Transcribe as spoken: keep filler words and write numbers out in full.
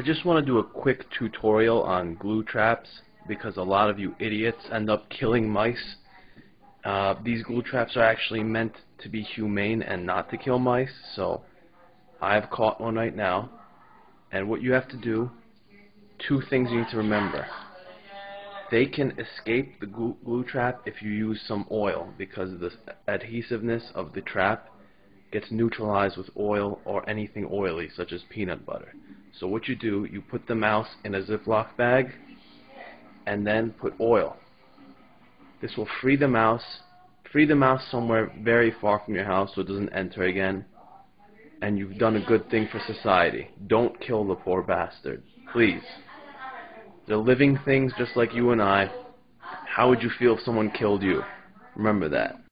just want to do a quick tutorial on glue traps because a lot of you idiots end up killing mice. Uh, these glue traps are actually meant to be humane and not to kill mice, so I've caught one right now. And what you have to do, two things you need to remember. They can escape the glue, glue trap if you use some oil, because the adhesiveness of the trap gets neutralized with oil or anything oily such as peanut butter. So what you do, you put the mouse in a Ziploc bag and then put oil. This will free the mouse, free the mouse somewhere very far from your house so it doesn't enter again, and you've done a good thing for society. Don't kill the poor bastard, please. They're living things just like you and I. How would you feel if someone killed you? Remember that.